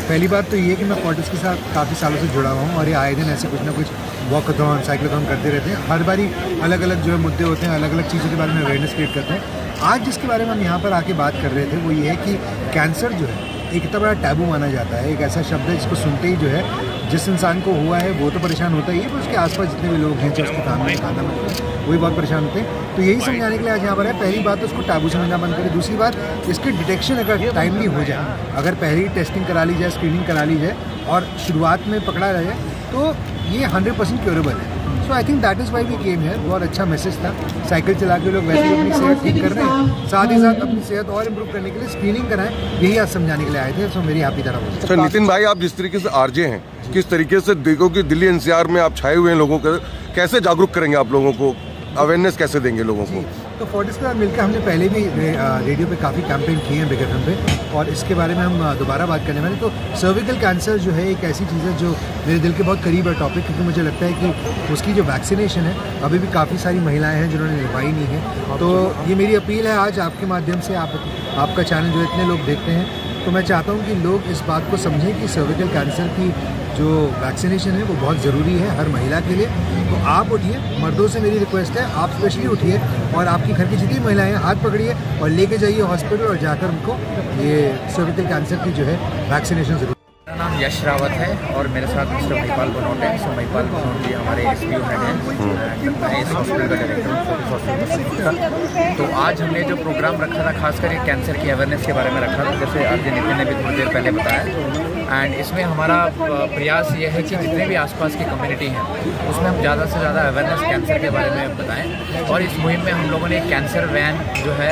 पहली बात तो ये है कि मैं फोर्टिस के साथ काफ़ी सालों से जुड़ा हुआ हूँ और ये आए दिन ऐसे कुछ ना कुछ वॉकथॉन साइक्लोथॉन करते रहते हैं। हर बारी अलग अलग जो है मुद्दे होते हैं, अलग अलग चीज़ों के बारे में अवेयरनेस क्रिएट करते हैं। आज जिसके बारे में हम यहाँ पर आके बात कर रहे थे वो ये है कि कैंसर जो है एक इतना बड़ा टैबू माना जाता है, एक ऐसा शब्द है जिसको सुनते ही जो है जिस इंसान को हुआ है वो तो परेशान होता ही है, पर उसके आसपास जितने भी लोग हैं चाहे उसके फैमिली खाना वो भी बहुत परेशान होते हैं। तो यही समझाने के लिए आज यहाँ पर है। पहली बात तो उसको टैबू समझना बंद करें। दूसरी बात, इसकी डिटेक्शन अगर टाइमली हो जाए, अगर पहले ही टेस्टिंग करा ली जाए, स्क्रीनिंग करा ली जाए और शुरुआत में पकड़ा जाए तो ये 100% क्योरेबल है। So I think that is why we came here. बहुत अच्छा मैसेज था। साइकिल चला के लोग वैसे ही अपनी सेहत ठीक कर रहे हैं, साथ ही साथ अपनी सेहत और इम्प्रूव करने के लिए स्क्रीनिंग कराएं, यही आज समझाने के लिए आए थे। सो मेरी हैप्पी तरह हो। सर नितिन भाई, आप जिस तरीके से आरजे हैं, किस तरीके से देखो कि दिल्ली एनसीआर में आप छाए हुए हैं, लोगों को कैसे जागरूक करेंगे, आप लोगों को अवेयरनेस कैसे देंगे लोगों को? तो फोर्टिस के साथ मिलकर हमने पहले भी रेडियो पे काफ़ी कैंपेन किए हैं बिग एफएम पे, और इसके बारे में हम दोबारा बात करने वाले। तो सर्विकल कैंसर जो है एक ऐसी चीज़ है जो मेरे दिल के बहुत करीब है टॉपिक, क्योंकि मुझे लगता है कि उसकी जो वैक्सीनेशन है अभी भी काफ़ी सारी महिलाएं हैं जिन्होंने लगवाई नहीं है। तो ये मेरी अपील है आज आपके माध्यम से, आपका चैनल जो इतने लोग देखते हैं, तो मैं चाहता हूँ कि लोग इस बात को समझें कि सर्विकल कैंसर की जो वैक्सीनेशन है वो बहुत ज़रूरी है हर महिला के लिए। तो आप उठिए, मर्दों से मेरी रिक्वेस्ट है आप स्पेशली उठिए और आपकी घर की जितनी महिलाएं हैं हाथ पकड़िए और लेके जाइए हॉस्पिटल और जाकर उनको ये सर्विकल कैंसर की जो है वैक्सीनेशन जरूर। मेरा नाम यश रावत है और मेरे साथ मिस्टर महिपाल बनोट है। सो महिपाल बनोट जी हमारे SPO हेड हैं, मैं इस हॉस्पिटल का डायरेक्टर हूँ। तो आज हमने जो प्रोग्राम रखा था खासकर ये कैंसर की अवेयरनेस के बारे में रखा था, जैसे आज नितिन ने भी थोड़ी देर पहले बताया। एंड इसमें हमारा प्रयास ये है कि जितने भी आसपास की कम्युनिटी हैं उसमें हम ज़्यादा से ज़्यादा अवेयरनेस कैंसर के बारे में बताएं। और इस मुहिम में हम लोगों ने कैंसर वैन जो है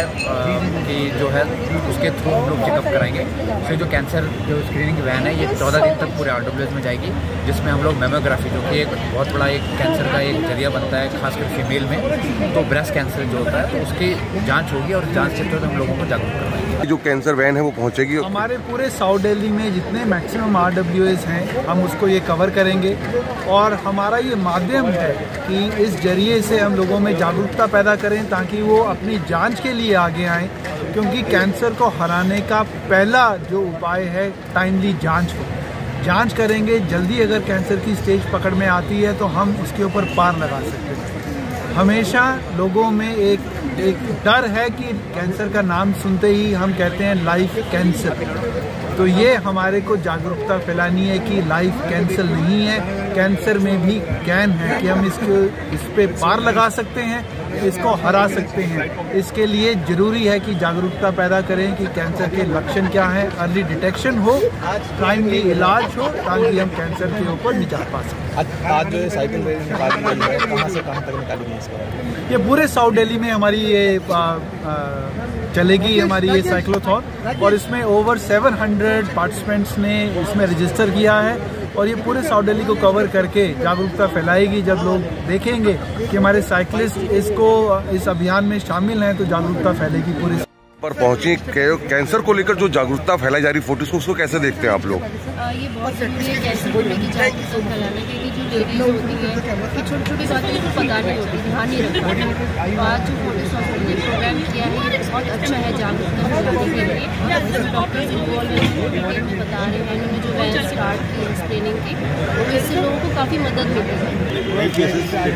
उसके थ्रू हम लोग चेकअप कराएंगे। तो जो कैंसर जो स्क्रीनिंग वैन है ये 14 दिन तक पूरे RWS में जाएगी, जिसमें हम लोग मेमोग्राफी जो कि एक बहुत बड़ा एक कैंसर का एक जरिया बनता है खासकर फीमेल में, तो ब्रेस्ट कैंसर जो होता है तो उसकी जाँच होगी और जाँच से तो हम लोगों को जागरूक करवाएंगे। जो कैंसर वैन है वो पहुँचेगी हमारे पूरे साउथ दिल्ली में जितने मैक्सिमम RWS हैं हम उसको ये कवर करेंगे, और हमारा ये माध्यम है कि इस जरिए से हम लोगों में जागरूकता पैदा करें ताकि वो अपनी जांच के लिए आगे आएं, क्योंकि कैंसर को हराने का पहला जो उपाय है टाइमली जांच हो। जांच करेंगे जल्दी, अगर कैंसर की स्टेज पकड़ में आती है तो हम उसके ऊपर पार लगा सकते हैं। हमेशा लोगों में एक डर है कि कैंसर का नाम सुनते ही हम कहते हैं लाइफ कैंसर, तो ये हमारे को जागरूकता फैलानी है कि लाइफ कैंसर नहीं है, कैंसर में भी कैन है, कि हम इस पे पार लगा सकते हैं, इसको हरा सकते हैं। इसके लिए जरूरी है कि जागरूकता पैदा करें कि कैंसर के लक्षण क्या हैं, अर्ली डिटेक्शन हो, टाइमली इलाज हो, ताकि हम कैंसर के ऊपर निजात पा सकें। आज जो साइकिल रैली निकाली गई है, कहाँ से कहाँ तक निकाली गई इसको? ये पूरे साउथ दिल्ली में हमारी ये चलेगी हमारी ये साइक्लोथॉन, और इसमें ओवर 700 पार्टिसिपेंट्स ने इसमें रजिस्टर किया है, और ये पूरे साउथ दिल्ली को कवर करके जागरूकता फैलाएगी। जब लोग देखेंगे कि हमारे साइकिलिस्ट इस अभियान में शामिल हैं तो जागरूकता फैलेगी पूरे पर पहुंची। कैंसर को लेकर जो जागरूकता फैलाई जा रही फोर्टिस को, उसको कैसे देखते हैं आप लोग? ये बहुत जरूरी है कैंसर को लेकर जागरूकता फैलाने के लिए। जो लेडीज होती है कि छोटी छोटी बातें को पता नहीं होती, ध्यान नहीं रखता। तो आज जो फोर्टिस हॉस्पिटल ने प्रोग्राम किया है ये बहुत अच्छा है जागरूकता फैलाने के लिए। इसमें डॉक्टर्स इन्वॉल्व हैं, बता रहे हैं, उन्होंने जो वैन स्टार्ट की स्क्रीनिंग की, तो इससे लोगों को काफ़ी मदद मिली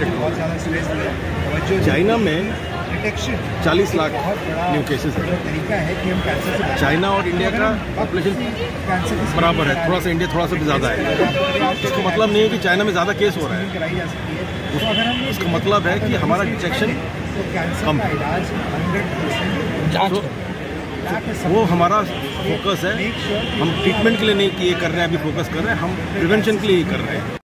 है। चाइना में 40 लाख न्यू केसेस है। चाइना और इंडिया का पॉपुलेशन बराबर है, थोड़ा सा इंडिया थोड़ा सा भी ज़्यादा है। इसका मतलब नहीं है कि चाइना में ज़्यादा केस हो रहा है, उसका मतलब है कि हमारा डिटेक्शन कम है। तो वो हमारा फोकस है। हम ट्रीटमेंट के लिए नहीं ये कर रहे हैं, अभी फोकस कर रहे हैं, हम प्रिवेंशन के लिए ही कर रहे हैं।